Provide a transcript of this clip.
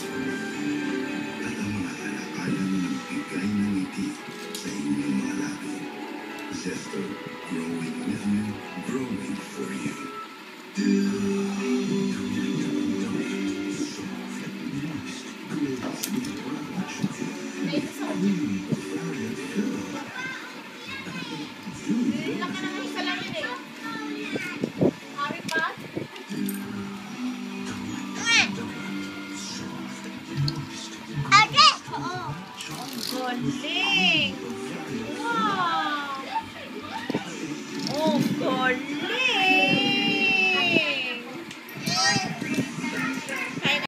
at ang mga talakayan ng bigay ng ngiti sa inyong mga labi. Zesto, growing with you, growing for you. Galing! Wow! Oh, galing!